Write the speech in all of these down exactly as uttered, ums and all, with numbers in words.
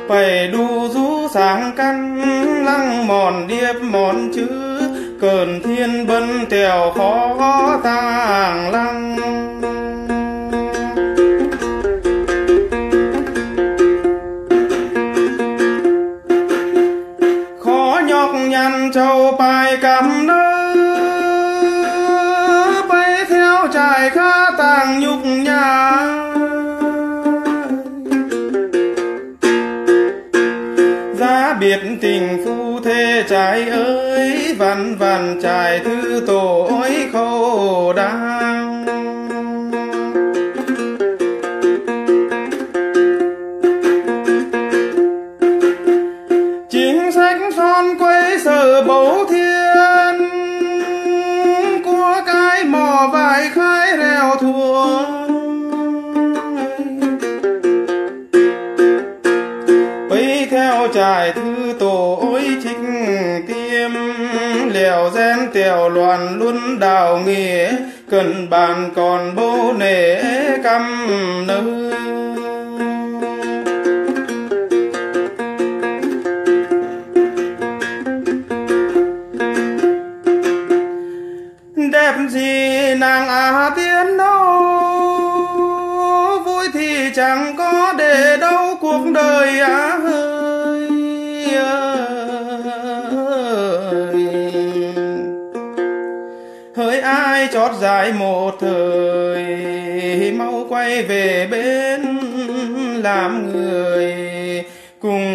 phải đu rú sáng căn lăng mòn điệp mòn chữ cơn thiên bân tèo khó tàng lăng khó nhọc nhằn châu bài cầm nơ bay theo trải khá tàng nhục nhà giá biệt tình phu thê trai ơi văn văn trai thứ tội khổ đang chính sách son quấy sở bấu thiên của cái mò vải khai rèo thua bấy theo trải thứ tội trích tiêm lèo gen tèo loạn luôn đào nghĩa cần bàn còn bố nể căm nơ đẹp gì nàng à tiến đâu vui thì chẳng có để đâu cuộc đời á hơi hỡi ai chót dài một thời mau quay về bên làm người cùng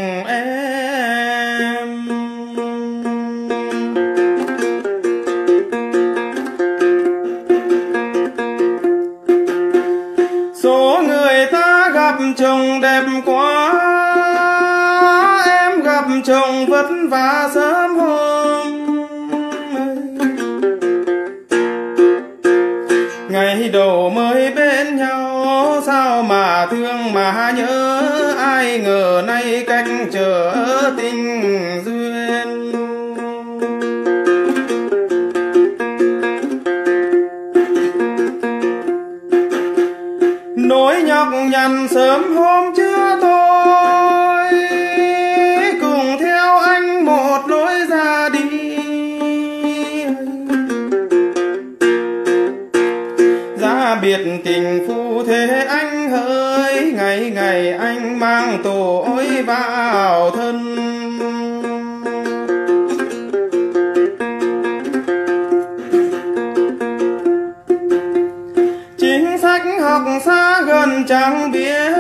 em số người ta gặp chồng đẹp quá em gặp chồng vất vả sớm hôm ngày đầu mới bên nhau sao mà thương mà nhớ ai ngờ nay cách trở tình duyên nỗi nhọc nhằn sớm hôm chưa tôi cùng theo anh một lối ra đi giá biệt tình phu thế anh hỡi ngày ngày anh mang tội vào thân chính sách học xa gần chẳng biết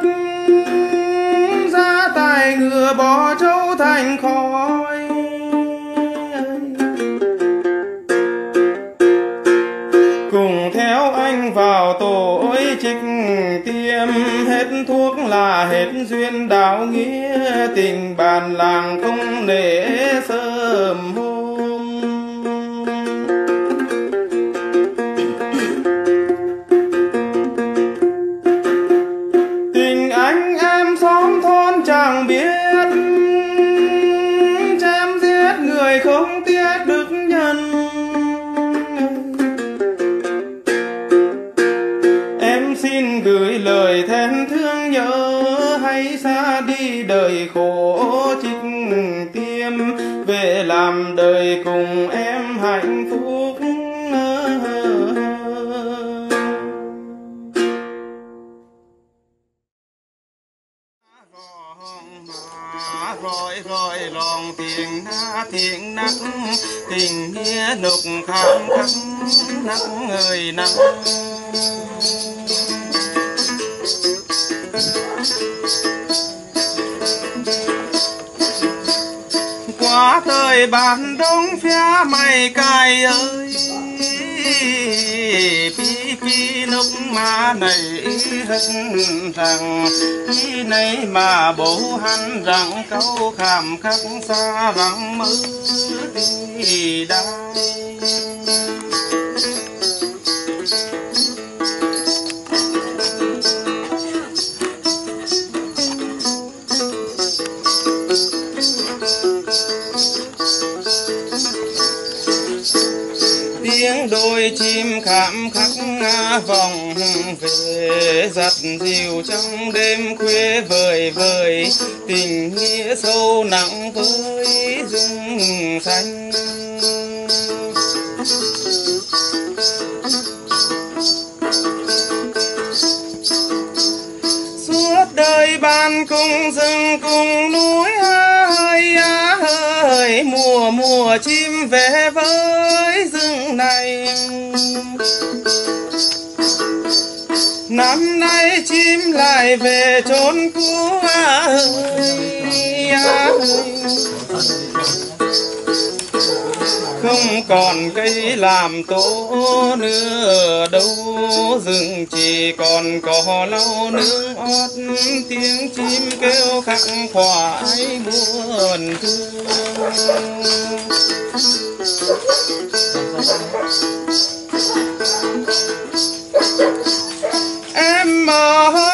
gia tài ngựa bỏ trâu thành khói cùng theo anh vào tội trích tiêm hết thuốc là hết duyên đạo nghĩa tình bàn làng không để sớm hôm tình anh em xóm thôn chẳng biết chém giết người không tiếc đức nhân em xin gửi lời thèm thương nhớ hay xa đi đời khổ trích tiêm về làm đời cùng em hạnh phúc rồi rồi lòng tiếng na tiếng nắng tình nghĩa nục khám khắc nắng người nắng quá thời bàn đông phía mày cài ơi pi pi lúc mà này hất rằng khi này mà bố hắn rằng câu khảm khắc xa rằng mơ đi đây tiếng đôi chim khảm khắc vòng về giặt dịu trong đêm khuya vời vời tình nghĩa sâu nặng với rừng xanh. Suốt đời ban cùng rừng cùng núi ơi ơi, mùa mùa chim về với rừng này. Năm nay chim lại về chốn cũ ơi ơi, không còn cây làm tổ nữa đâu, rừng chỉ còn cỏ lau nương ót, tiếng chim kêu khắc khoải buồn thương. Em ơi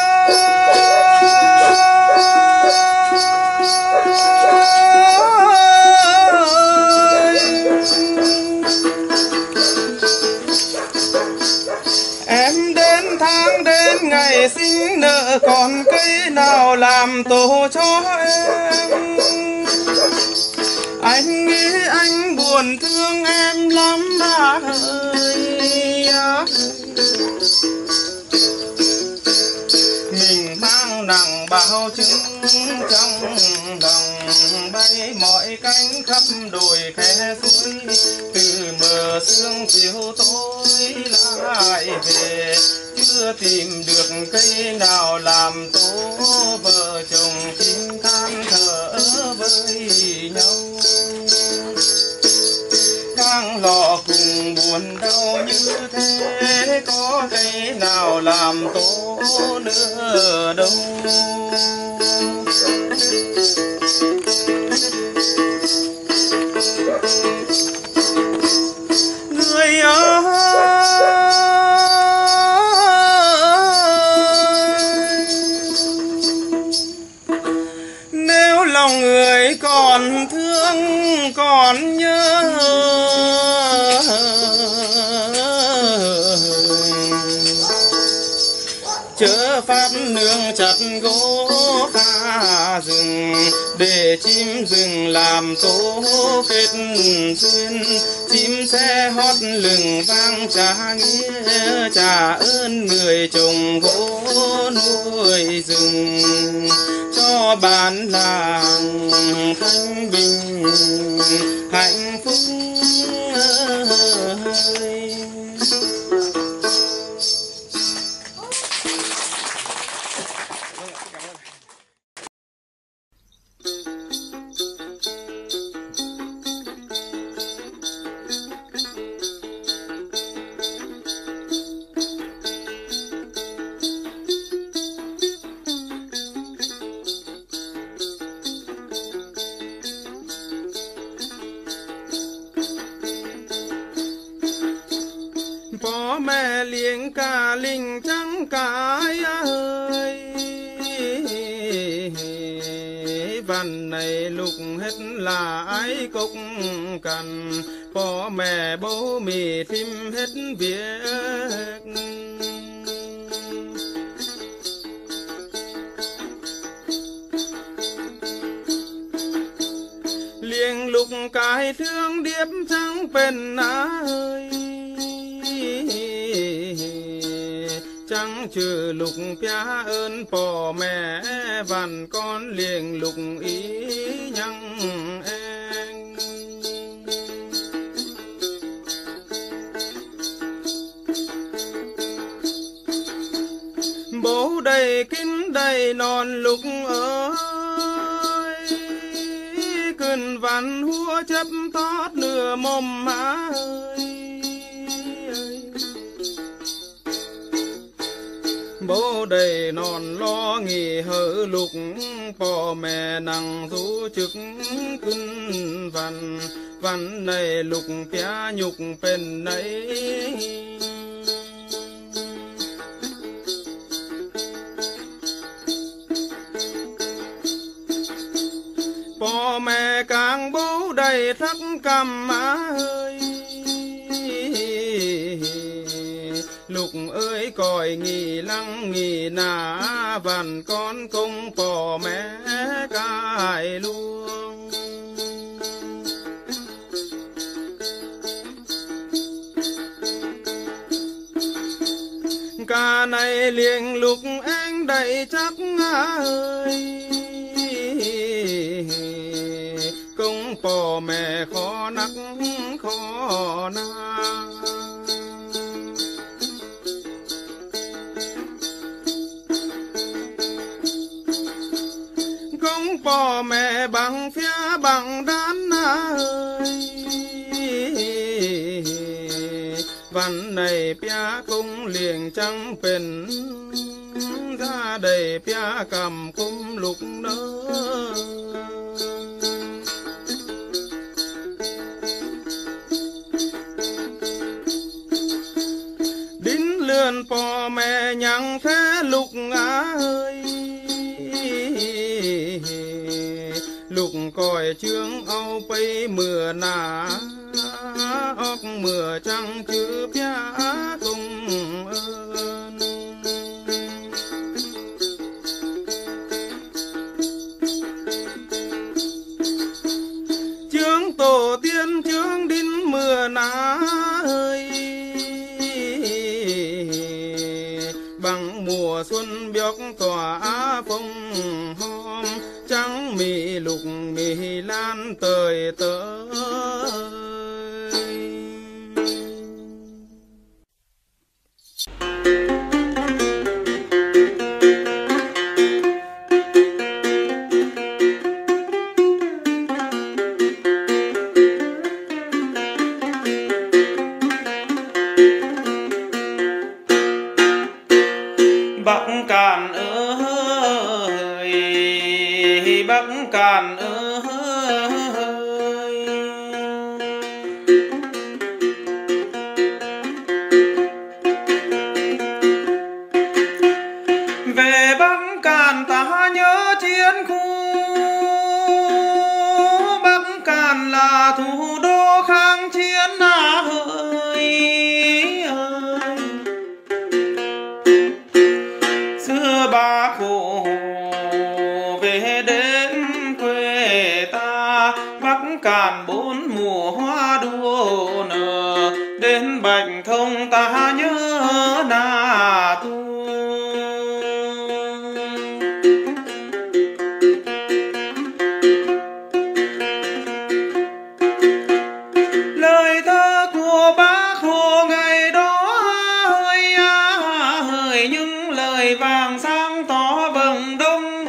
em đến tháng đến ngày sinh nợ, còn cây nào làm tổ cho em. Anh nghĩ anh buồn thương em lắm à ơi à. Mình mang nặng bao trứng trong lòng, bay mọi cánh khắp đồi khe suối, từ mờ sương chiều tối lại về, chưa tìm được cây nào làm tổ vợ chồng chim than thở với nhau. Càng lọ cùng buồn đau như thế, có cây nào làm tổ nữa đâu. Người ơi nếu lòng người còn thương còn nhớ, chớ pháp nương chặt gỗ phá rừng, để chim rừng làm tổ kết duyên. Chim sẽ hót lừng vang trả nghĩa, trả ơn người trồng gỗ nuôi rừng, cho bản làng thanh bình hạnh phúc. Bố mẹ liếng cả linh trắng cái ơi, văn này lục hết là ai cốc cần, bố mẹ bố mì phim hết việc. Liếng lục cái thương điệp trắng bên ơi, chẳng trừ lục pia ơn bò mẹ, vằn con liền lục ý nhăng em. Bố đầy kín đầy non lục ơi, cơn vằn húa chấp tót nửa mồm má ơi. Bố đầy non lo nghỉ hở lục, bò mẹ nặng rú trực cưng văn, văn này lục pia nhục bên nấy. Bò mẹ càng bố đầy thắc cầm má ơi, ơi còi nghỉ lăng nghỉ nà vằn con công bò mẹ cài luôn. Ca này liền lục anh đầy chắc ơi, công bò mẹ khó nắc khó na. Công bò mẹ bằng phía bằng đán ơi, văn này pia cũng liền trắngเป็นra đầy pia cầm cung lục nơ. Đính lươn bò mẹ nhằng thế lục ơi, lục còi trướng âu bay mưa nà óc mưa trăng chữ pia cùng ơn. Trướng tổ tiên trướng đính mưa nà ơi, bằng mùa xuân bióc tỏa phong hôm trắng mì lục mì lan tơi tơi. Bắc Cạn ơi, Bắc Cạn ơi, về Bắc Cạn ta nhớ chiến khu. Bắc Cạn là thủ đô kháng chiến à ơi, ơi. Xưa Bác Hồ về đến quê ta, Bắc Cạn bốn mùa hoa đua nở, đến Bạch Thông ta nhớ Na Tu. Lời thơ của Bác Hồ ngày đó hơi hơi, những lời vàng sáng tỏ vầng đông,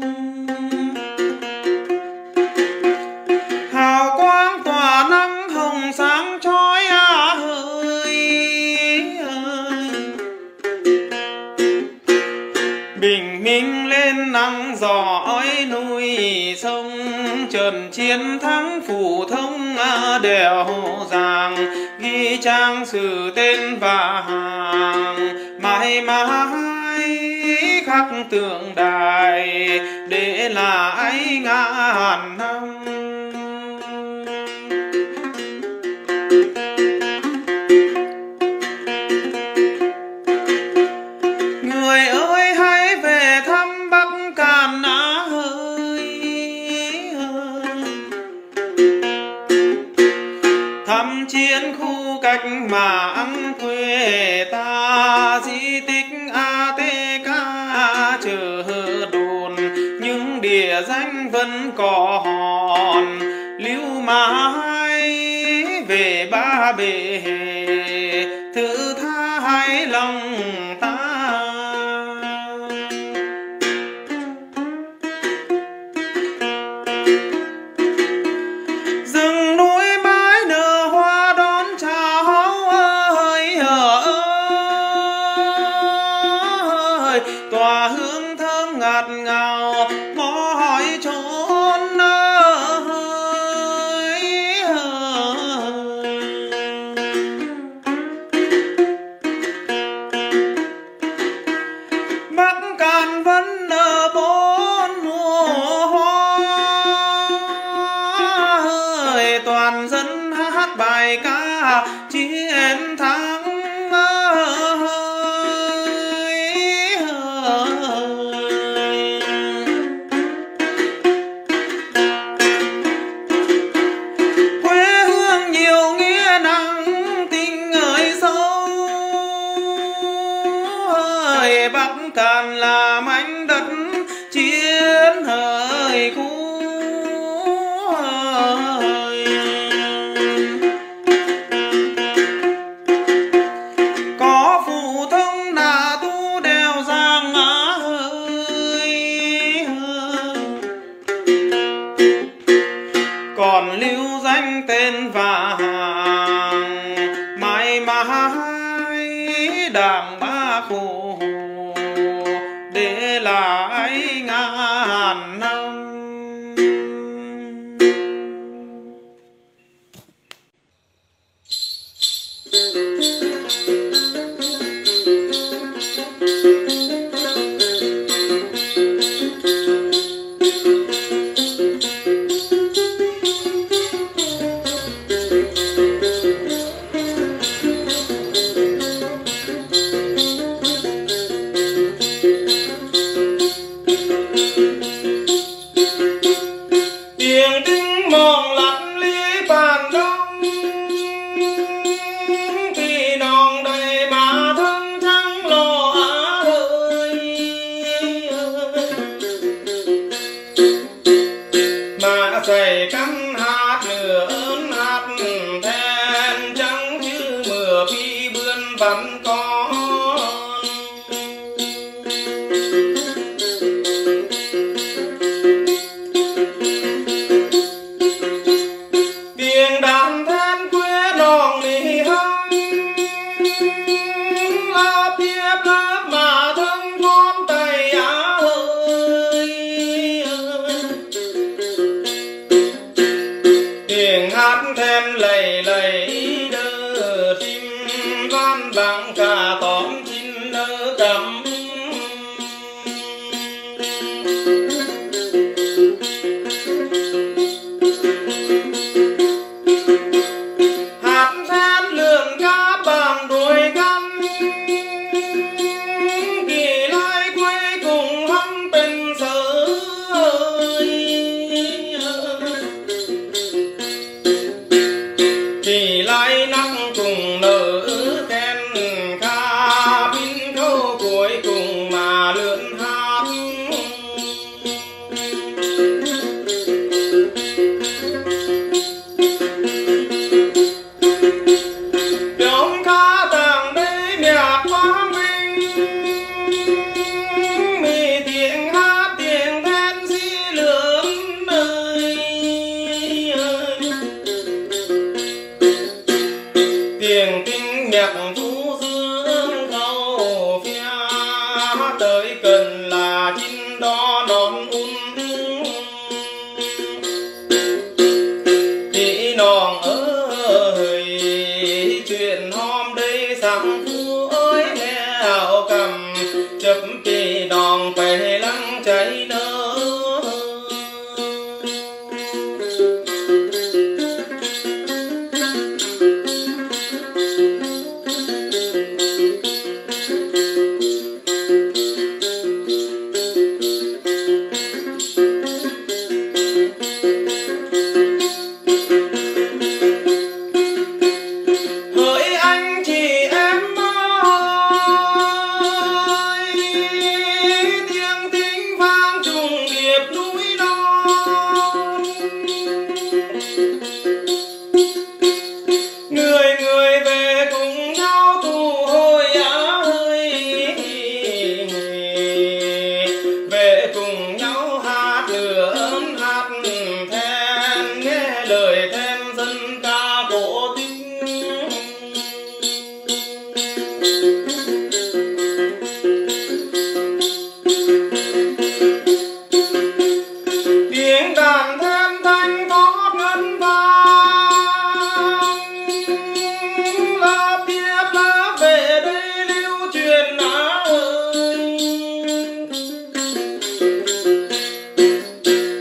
hào quang tỏa nắng hồng sáng chói à hơi, ơi. Bình minh lên nắng giỏi núi sông, trần chiến thắng phủ thông đèo giàng, ghi trang sử tên và hàng mãi mãi khắc tượng đài để lại ngàn năm. Người ơi hãy về thăm Bắc Cạn ơi, thăm chiến khu cách mạng quê ta, di tích a tê ca chợ đồn, những địa danh vẫn còn lưu mãi về Ba Bể thử thái lòng ta. Rừng núi mãi nở hoa đón chào ơi ơi, tỏa hương thơm ngạt ngào mò hỏi chốn ơi ơi. còn lưu danh tên vàng mãi mãi đảng ba khổ để lại ngàn năm. Thầy cắm hát lượn hát then trắng như mưa phi bươn vẫn con tiếng đàn then quê nòng nỉ hăng lớp tiếp lớp mà thân con tay á ơi tiếng hát then lầy lầy đơ tim van vang cả tóm chín nơ cầm hát then lượn cá bàn đuôi gắn kỳ lai quê cùng hăng bên sở kỳ lai năng cùng nở khen kha bin khâu cuối cùng mà lượn hát trong ca tàng đây nhạc quang vinh mi tiếng hát tiếng then di lượn nơi tiếng kinh nhạc du dương khâu phía tới cần là chim đó non un đi nòng ơi chuyện hôm đây sáng phu ơi theo cầm chập kỳ nòng phải lăng cháy nơ hỡi anh chị em ơi tiếng tính vang trùng điệp núi non người người về cùng nhau tụ hồi á ơi về cùng nhau hát lượn hát then nghe lời then dân ca cổ tích tiếng đàn then thanh thoát ngân vang lớp tiếp lớp về đây lưu truyền á ơi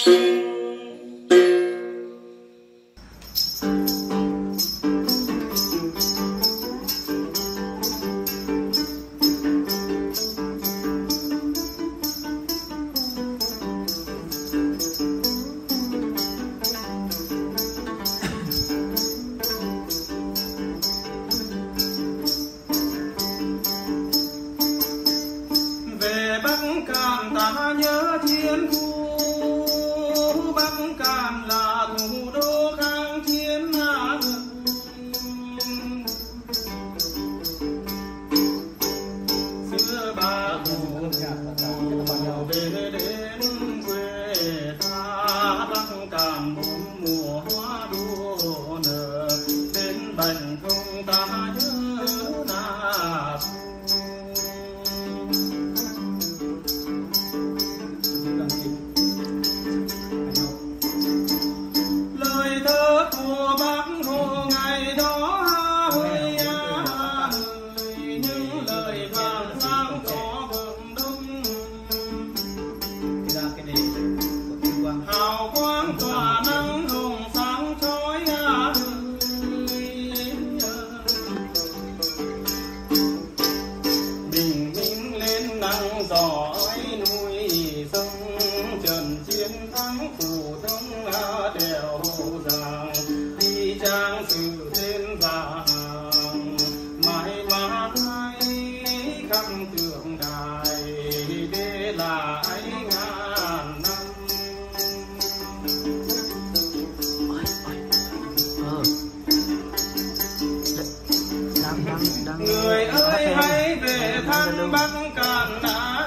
Người ơi hãy về thăm Bắc Cạn đã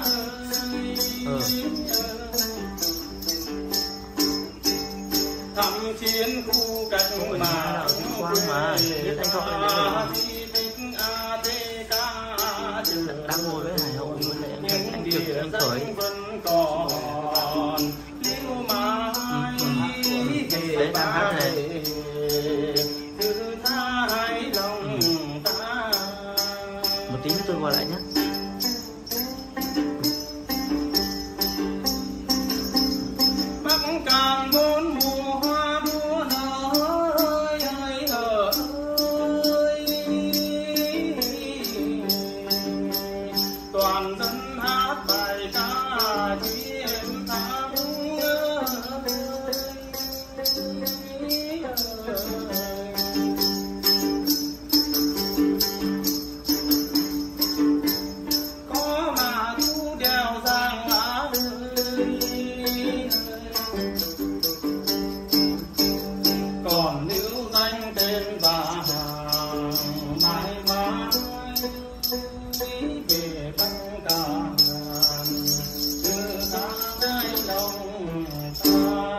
thăm chiến khu cách mạng quê ta di tích a tê ca đang ngồi với Hải Hậu với lại anh anh trực anh khởi vẫn còn lưu mãi về đang hát này. thứ tha hãy lòng ta. Một tí nữa tôi gọi lại nhé. Bắc Cạn bốn mùa hoa đua nở ơi ơi ơi, toàn dân hát bài ca chiến thắng có mà thu đèo Giang Mã ơi, còn lưu danh tên và hàng mãi mãi về Bắc Cạn từ ta đây lòng ta.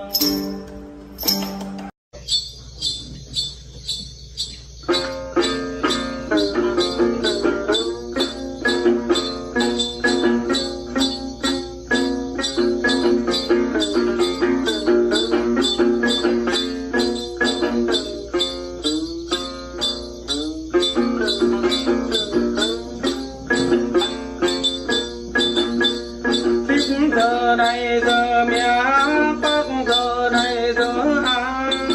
Giờ này giờ mía Bắc, giờ này giờ an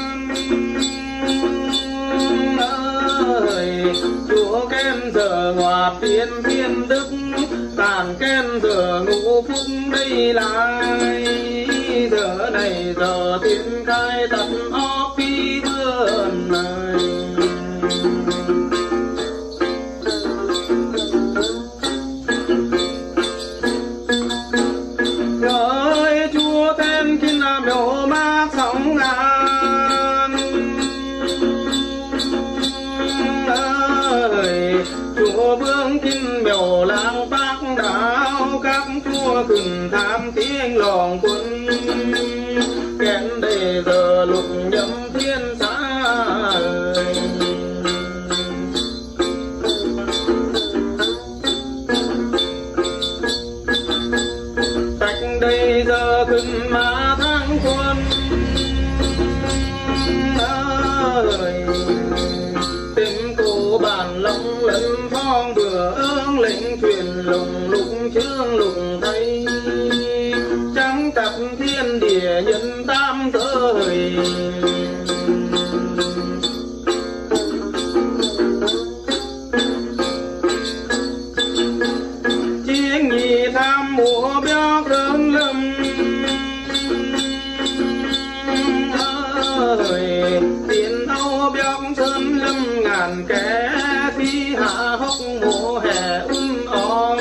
ơi, chúa khen giờ ngọt tiên thiên đức, tàn khen giờ ngũ phúc đây lại. Giờ này giờ tiên khai tận óc đi vườn này, ơi chúa tên kinh là miếu mát sóng ngàn ơi, chúa vương kinh miếu làng Bắc đảo, các chúa cùng tham tiếng lòng quân kén đề giờ lục nhâm thiên xã ơi. Đây giờขึ้นมาทั้งคนơi, tiếng cổ bản lộng lẫn phong bừa ương lệnh thuyền lùng lục chương lùng thấy trắng cặp thiên địa nhân tam giới. Chiếc nhị tham múa béo cơn lâm ơi, tiền âu béo sơn lâm ngàn kẻ thi hạ hốc mùa hè un on.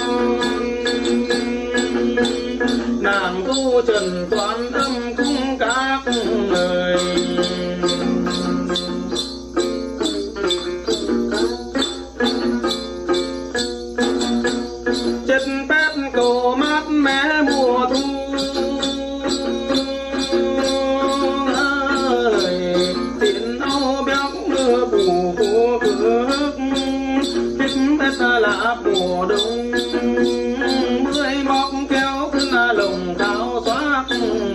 Nàng tu trần toán âm cung các người. Chất bát cầu mát mẻ mùa thu ơi, tiền âu béo mưa phủ phủ cước thích bét là mùa đông. Mười móc kéo cứ là lồng tháo xoát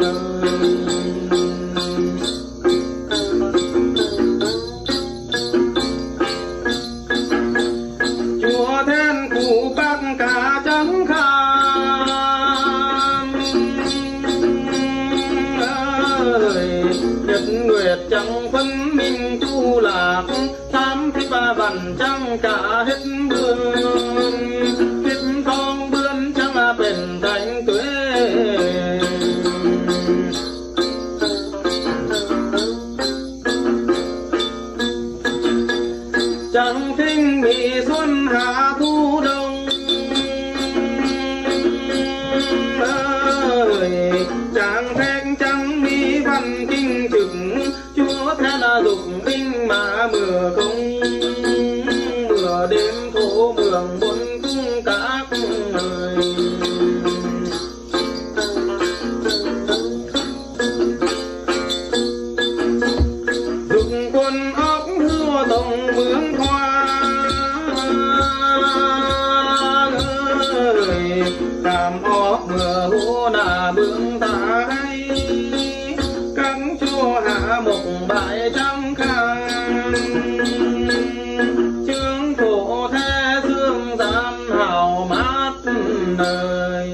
chùa then cụ bác cả trắng khan ơi, nhật nguyệt chẳng phân minh tu lạc tham thích ba vằn trăng cả hết bương. Thích phong bươn chẳng bền thành tuế. Chẳng thinh mỹ xuân hạ thu đông ơi, chẳng thét chẳng mỹ văn kinh trực chúa thế là dục binh mà mưa không. Mưa đêm thổ mường bốn cung các người. Dục quân ốc hưa tổng mướn hoa ơi, cảm óc mưa hô nà bướng thái. Các chúa hạ một bãi trăm khang chương thổ thế dương gian hào mát đời.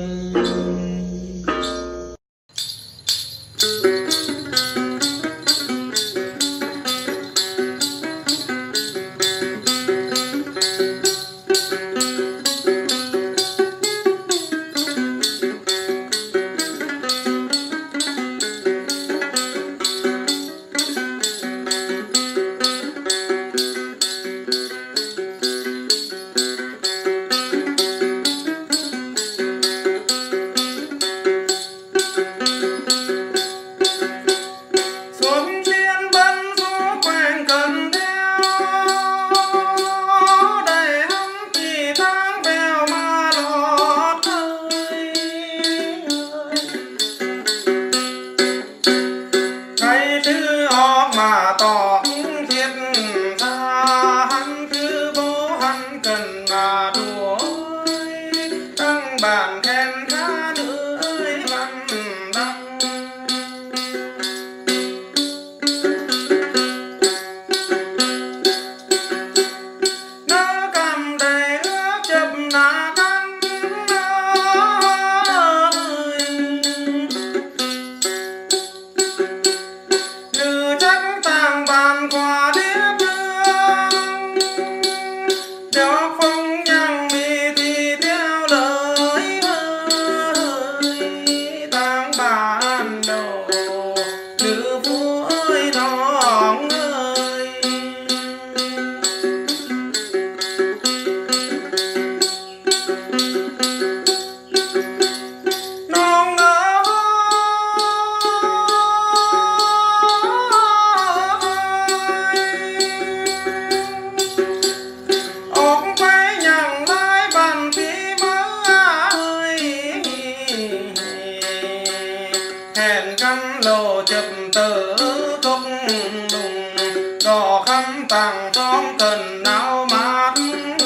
tàng xóm cần áo mát.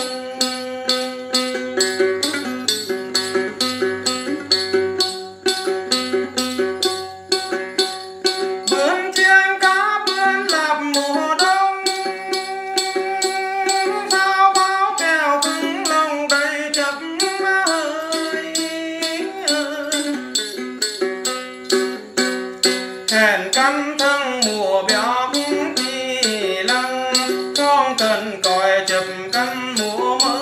Bướm chiên cá bướm lạp mùa đông, sao báo kèo cứng lòng đầy chập hơi. hẹn căn thân mùa béo kỳ lăng con cần còi chập căn mùa mơ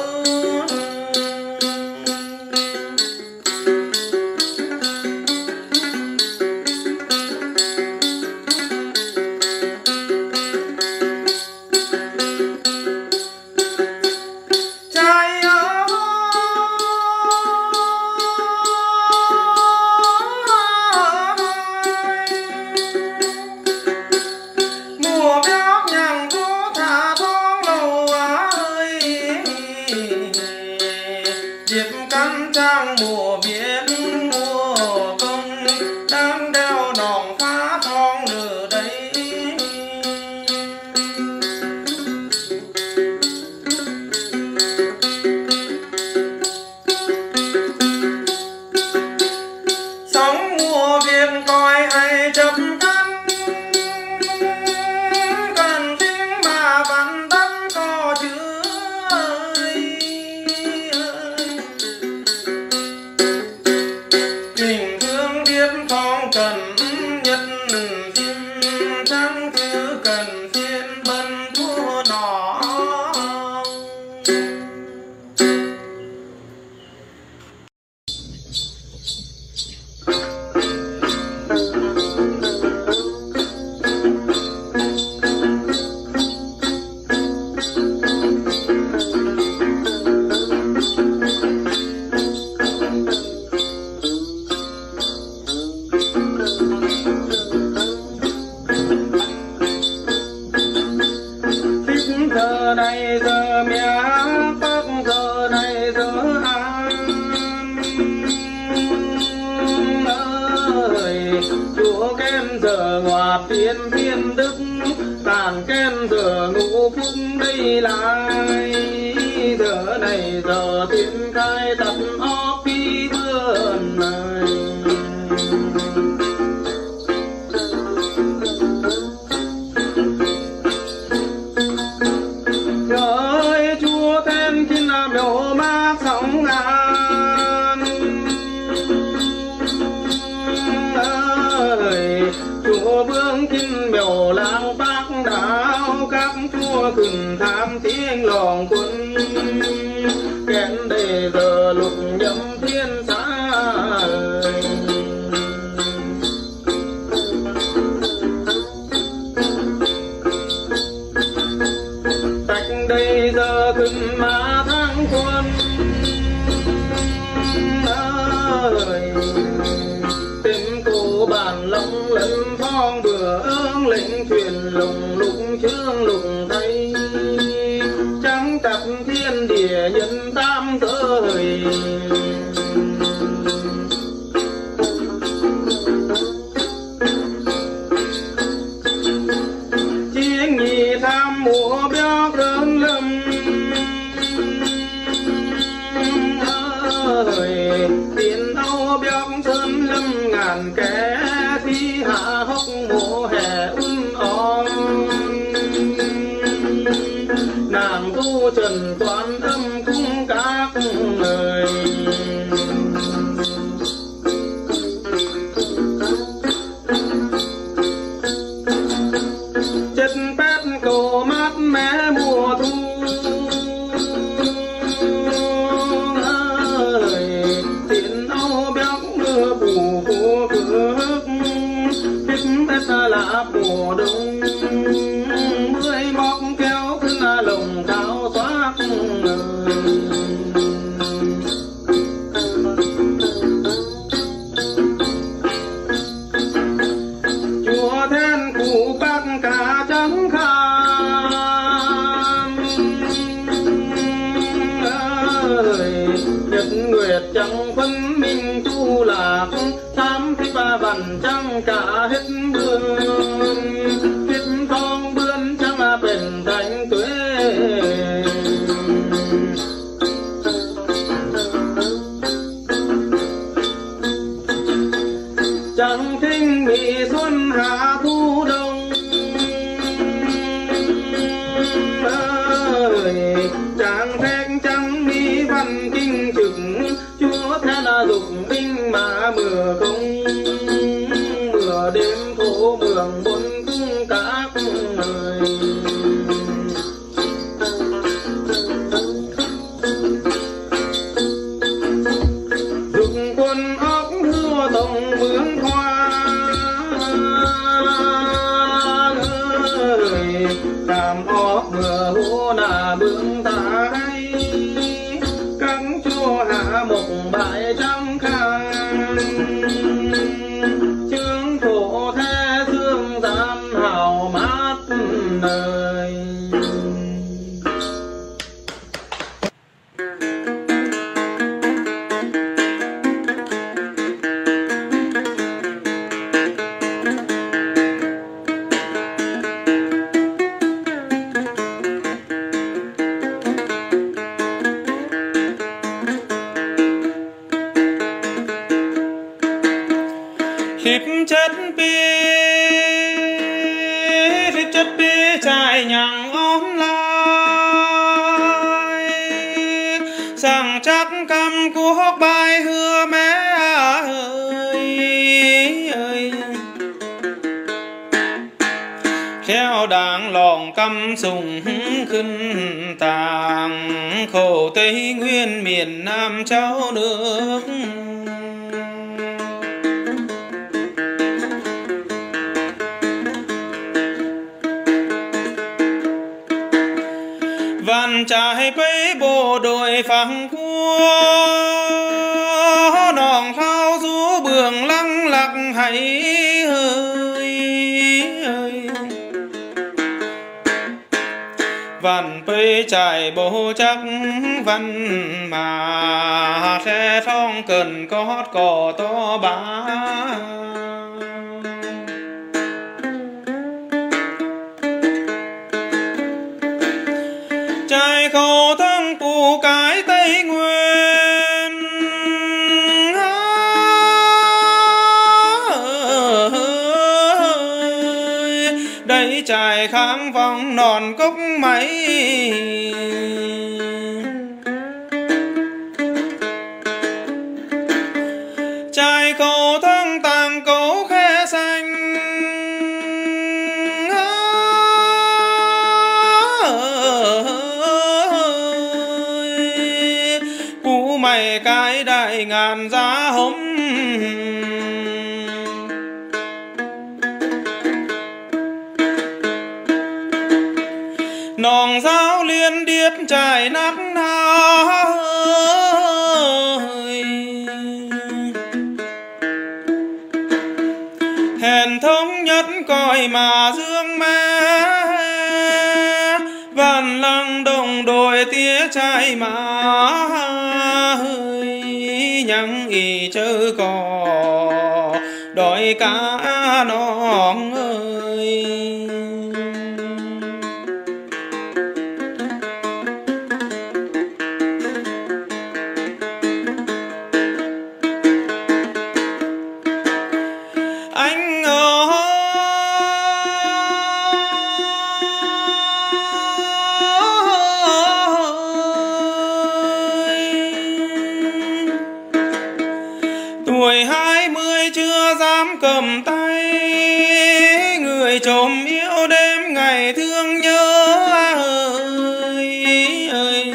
mùa biết mùa công đang đeo nòng phá thong nửa đây sống mùa biết coi ai chấp căn cần tiếng mà văn đất có chữ tình thương biết không cần nhất chim trắng cứ cần thiên bân thua nó giờ này giờ mẹ bắc giờ này giờ an ơi chúa khen giờ hòa tiên thiên đức tàn khen giờ ngũ phúc đây lại giờ này giờ thiên khai tận óc đi vườn này trời chúa tên kinh là biểu mát sóng ngàn ơi chúa vương kinh biểu lang bác đạo các chúa cùng tham tiếng lòng quân kén đề giờ lục nhâm thiên xã đây giờ khưng má tháng quân ơi tìm cổ bản long lẫn phong bữa ương lệnh thuyền lùng lụng chương lùng tây trắng cặp thiên địa nhân tam thời chiến nhị tham mùa béo lớn lâm ơi tiền âu béo sơn lâm ngàn kẻ thi hạ hốc mùa hè un om nàng tu trần toàn âm cung các người chất bát cổ mát mẻ mùa thu ơi tiền âu béo mưa phủ phủ cước biết bét là mùa đông mười móc kéo cứ là lồng tháo thoát chúa then cụ bác cả trắng khan ơi nhật nguyệt chẳng phân minh tu lạc tham thích ba vằn trăng cả hết bươn hết phong bươn chẳng là bền thành tuế chẳng thinh mỹ xuân hạ thu đông ơi chẳng thét chẳng mỹ văn kinh trực chúa thế là dục binh mà mưa công mưa đêm thổ phố mường bốn cung các người. Dùng quân ốc hua tổng bướm hoa ơi, làm ốc mưa hô là bướm thái, cắn chua hạ một bãi trăm khang, chương thổ thế dương gian hào mát đời. Khip chất bi khip chất bi chạy nhằng óm lại rằng chắc cầm quốc bài hứa mẹ ơi ơi, theo đảng lòng căm sùng khinh tàng khổ Tây Nguyên miền Nam cháu nước. Vạn trái bấy bộ đội phẳng cua nòng thao rú bường lăng lạc hãy hơi ơi, vạn bấy trái bộ chắc văn mà xe thong cần có cỏ to bá. Trai khâu thân phụ cái Tây Nguyên đây trai kháng vòng nòn cốc máy, trai khâu thân tàng cấu khe xanh, mày cái đại ngàn giá hống. Nòng giáo liên điệp trải nắp hơi, hèn thống nhất coi mà dương mê, vạn lăng đồng đội tía trai mà nhắn y chớ cò đòi cá non ơi. Anh tuổi hai mươi chưa dám cầm tay, người trộm yêu đêm ngày thương nhớ ơi ơi.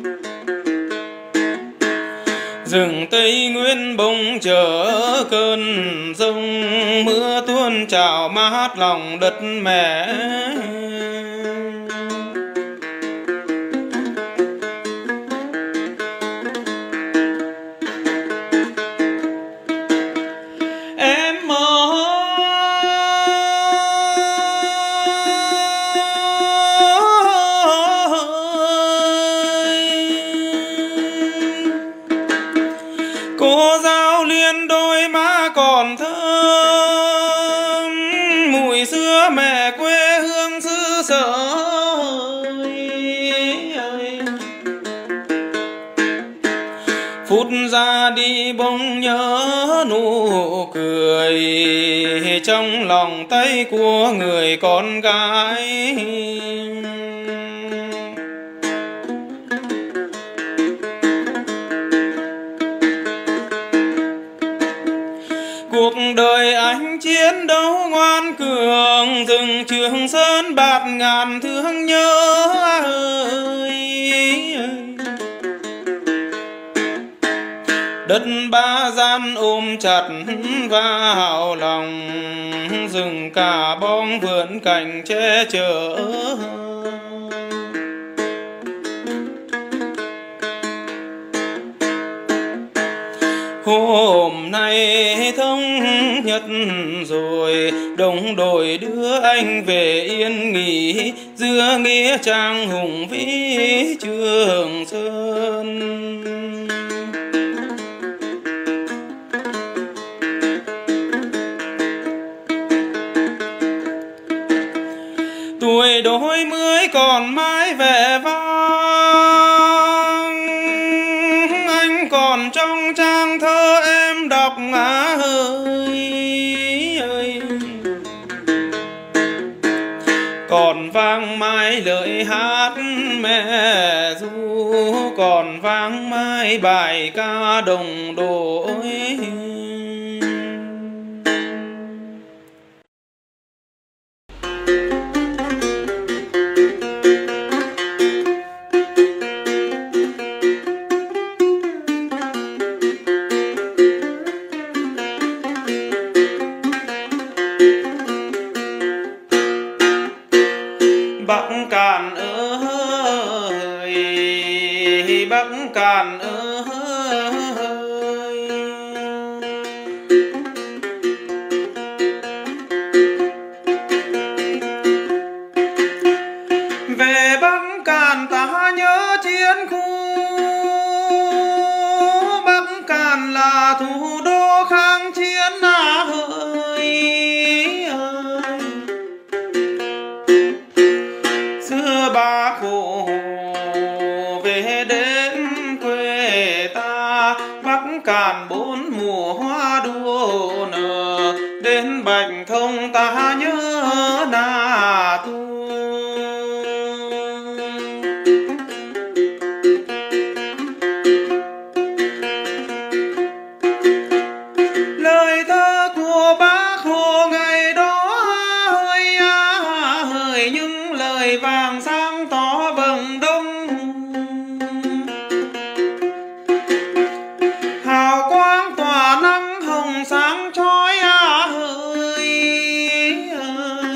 Rừng Tây Nguyên bông chờ cơn giông, mưa tuôn trào mát lòng đất mẹ. Cô giáo liên đôi má còn thơm, mùi xưa mẹ quê hương xứ sở ơi. Phút ra đi bỗng nhớ nụ cười trong lòng tay của người con gái. Cuộc đời anh chiến đấu ngoan cường, rừng Trường Sơn bạt ngàn thương nhớ ơi. Đất Ba Gian ôm chặt vào lòng, rừng Cả Bong vườn cảnh che chở. Hôm nay thống nhất rồi, đồng đội đưa anh về yên nghỉ, giữa nghĩa trang hùng vĩ Trường Sơn. Tuổi đôi mươi còn mãi vẻ vang, anh còn trong trang thơ em đọc ngã ơi ơi. Còn vang mãi lời hát mẹ ru, còn vang mãi bài ca đồng đội. Bắc Cạn ơi, Bắc Cạn ơi, về Bắc Cạn ta nhớ chiến khu. Bắc Cạn là thủ đô kháng chiến à ơi. Bác Hồ về đến quê ta, Bắc Cạn bốn mùa hoa đua nở, đến Bạch Thông ta nhớ Na Tu. Lời thơ của Bác Hồ ngày đó hơi à hơi, những lời vàng sáng tỏ vầng đông, hào quang tỏa nắng hồng sáng chói à hơi ơi.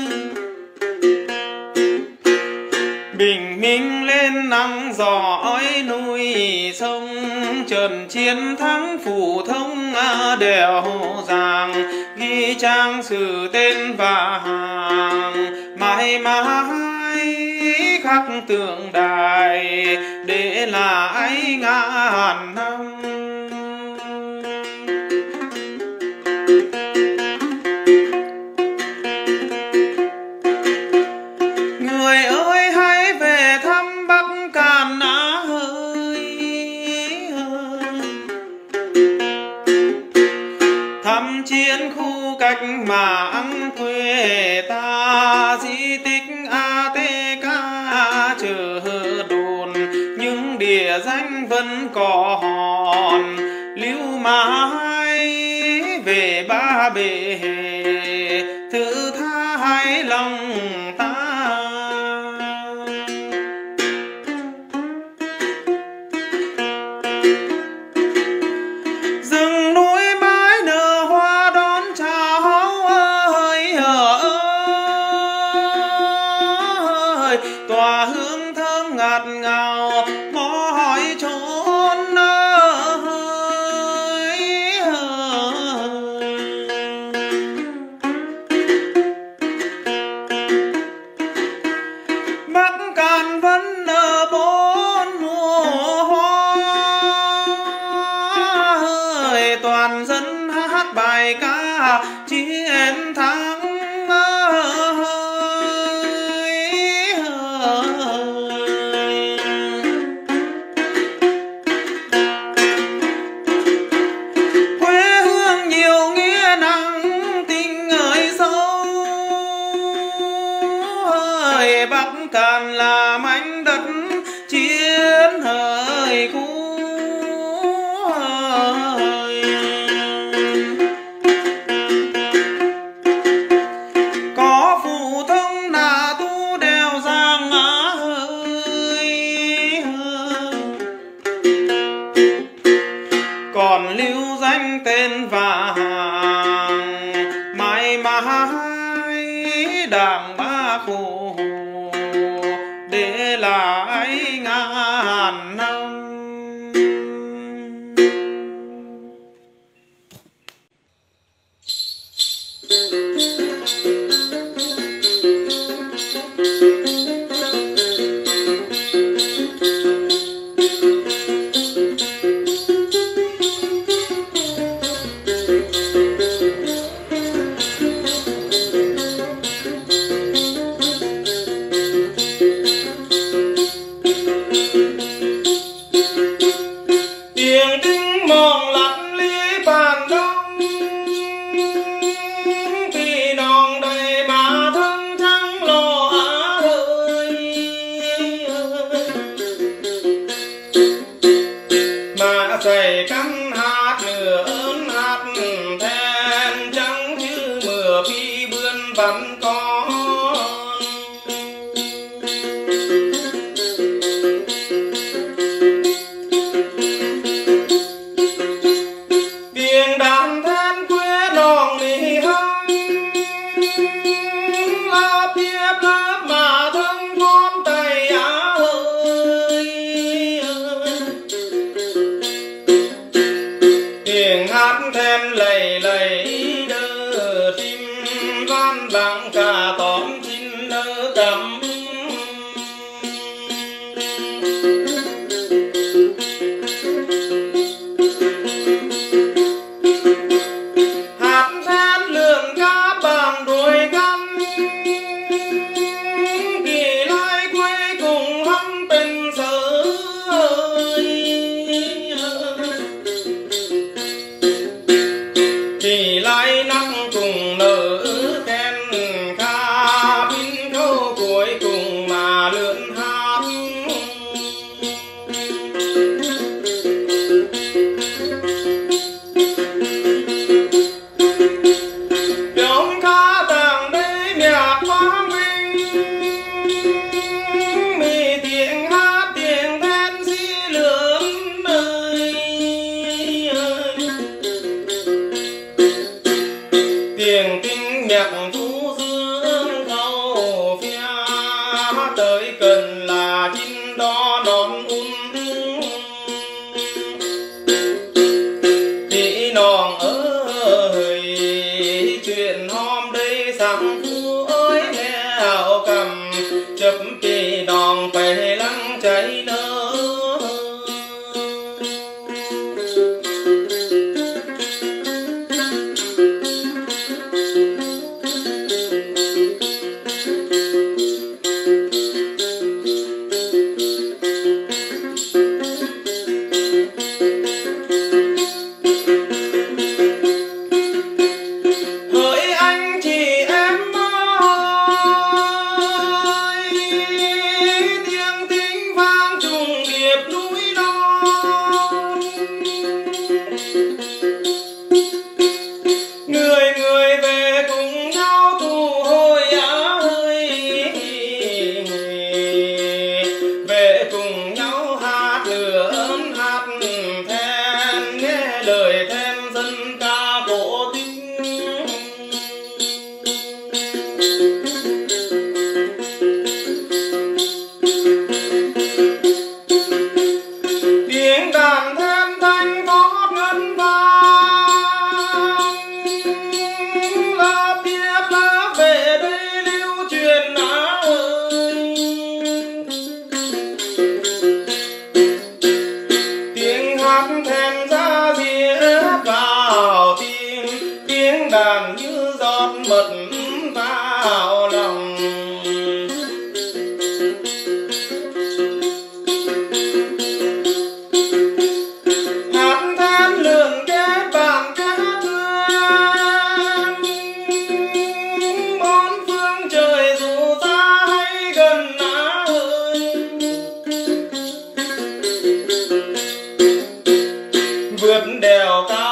Bình minh lên nắng giỏi núi sông, trần chiến thắng phủ thông đèo Giàng, ghi trang sử tên và hàng mãi mãi khắc tượng đài để lại ngàn năm. Người ơi hãy về thăm Bắc Cạn á ơi, thăm chiến khu cách mạng quê ta, di tích a tê ca chợ đồn, những địa danh vẫn còn lưu mãi về Ba Bể, thứ tha hãy lòng ta. Rừng núi mãi nở hoa đón chào ơi ơi, tỏa hương thơm ngạt ngào mò hỏi chốn ơi ơi. Bắc Cạn vẫn nở bốn mùa hoa ơi, toàn dân hát bài ca chiến thắng ơi ơi. Quê hương nhiều nghĩa nặng tình ơi sâu ơi, Bắc Cạn là mảnh đất chiến hời cũ ơi. lại đảng ba khổ để lại ngàn năm.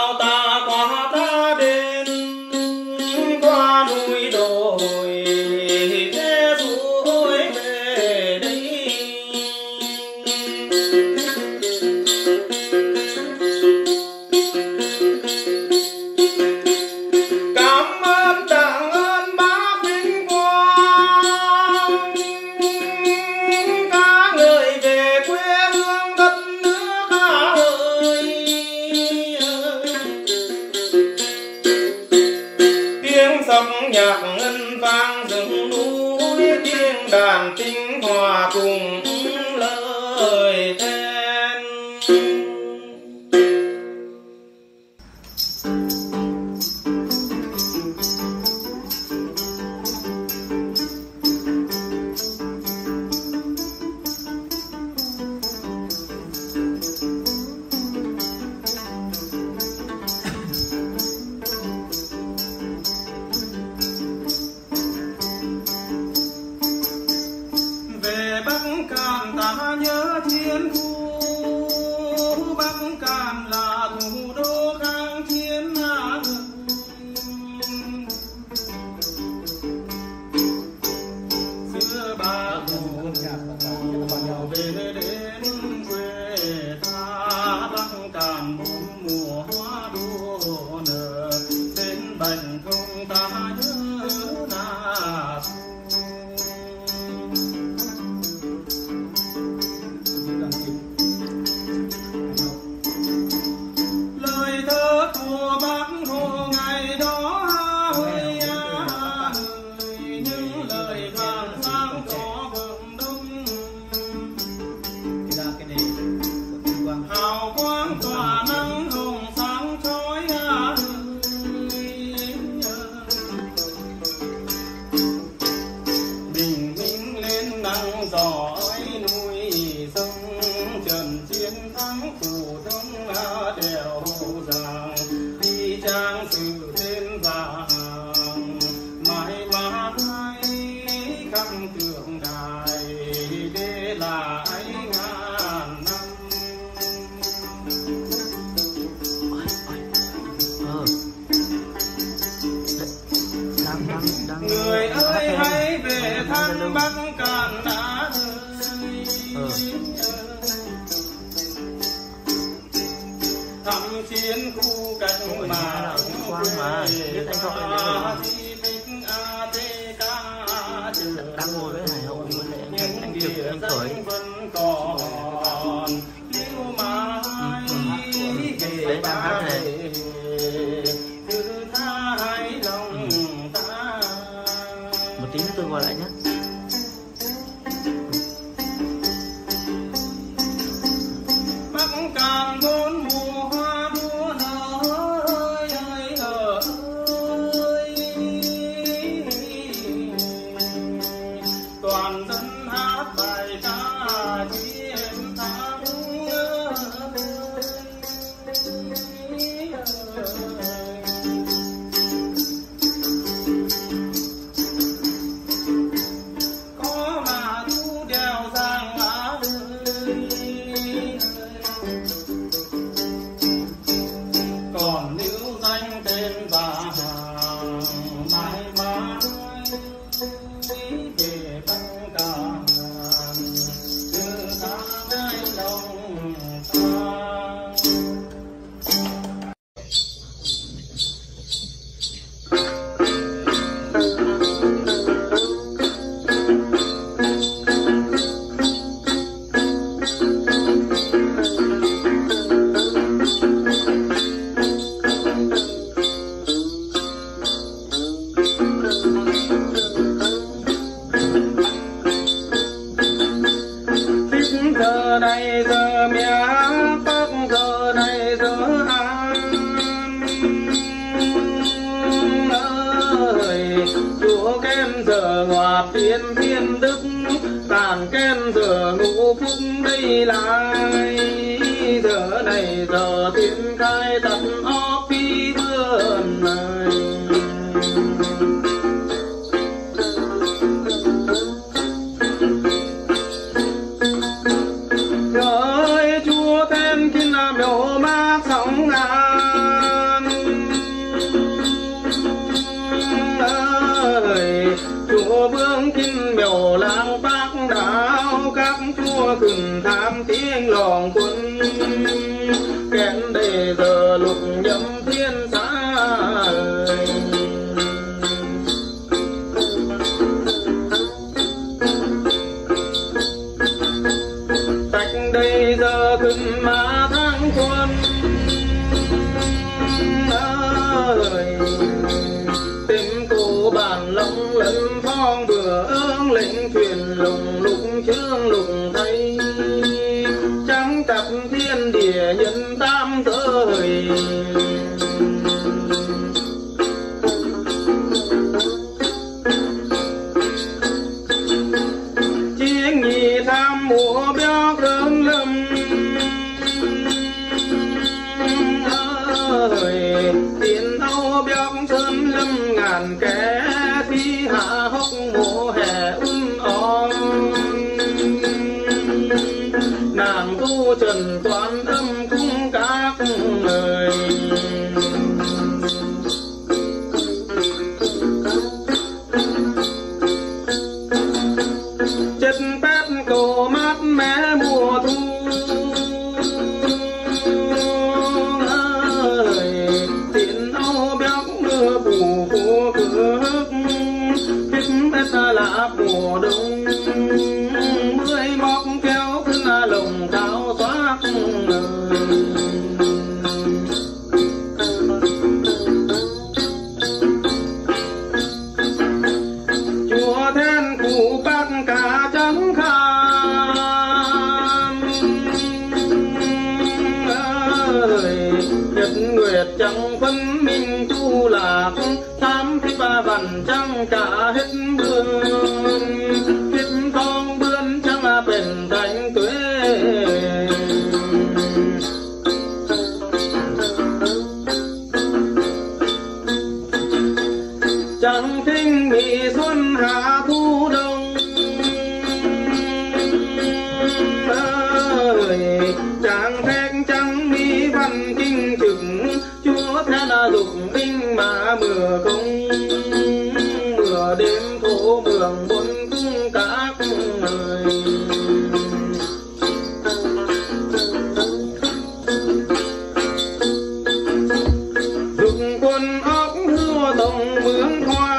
núi đồi ngân vang rừng núi tiếng đàn tinh hòa cùng lời then. Nhớ thiên thu Bắc Cạn là thủ đô kháng chiến Hà xưa ba hồ về đến quê ta. Bắc Cạn bốn mùa hoa đua nở đến bệnh không ta nhớ na. Lời thơ của Bác Hồ ngày đó hơi à, những lời vàng sáng cho vườn đông. Hào quang tỏa nắng hồng sáng chói à, bình minh lên nắng giỏi núi sông. Trần chiến thắng phủ thông đèo giang đi trang sử tên vàng. Mãi mãi khắp tượng đài để lại ngàn năm. Người ơi hãy về thăm Bắc Cạn đã rơi. Thăm chiến khu cánh mà quang mà biết anh gọi di tích a tê ca đang ngồi với Hải Hậu vấn đề anh anh trực anh khởi vẫn còn lưu mãi đấy đang hát này thứ tha hãy lòng ta. Một tí nữa tôi gọi lại nhé. Bắc Cạn bốn mùa hoa đua nở ơi ơi ơi. Toàn dân hát bài ca chiến thắng. Có mà thu đèo giang á ơi. Còn lưu danh tên và hàng mãi mãi về Bắc Cạn từ ta ngay lòng ta. Giờ này giờ mía Bắc, giờ này giờ an ơi. Chúa khen giờ hòa tiên thiên đức, tàn khen giờ ngũ phúc đây lại. Giờ này giờ thiên khai tận óc phi vườn này. Ơi Chúa thêm kinh làm biểu mát sóng ngàn ơi. Chúa vương kinh biểu lang bác đảo, các chúa cừng tham tiếng lòng quân. Kén đề giờ lục nhâm thiên xã ơi. Đây giờขึ้นมาทั้งคนเอ้ยเต็มกูบ้านลง lùng lần phong bừa ương lệnh thuyền lùng lục chương lùng thấy trắng cặp thiên địa nhân tam giới chiếc nhị tham mùa béo cơm lâm ơi tiền âu béo sơn lâm ngàn kẻ thi hạ hốc mùa hè un on nàng tu trần toàn âm cung các người chất tát cầu mát mẻ mùa thu ơi tiền âu béo mưa phủ phủ cước hít hết là mùa đông mười móc kéo thân lồng tháo xoát chùa then cụ bác cả trắng kham ơi nhật nguyệt chẳng phân minh tu lạc tham thích ba vằn trăng cả hết bươn hết phong bươn chẳng bền thành tuế chẳng thinh mỹ xuân hạ thu đông ơi chẳng thét chẳng mỹ văn kinh chừng chúa thế là dục binh mà mưa không mưa đêm thổ mường bốn cung các người dục quân ốc hưa tổng mướn hoa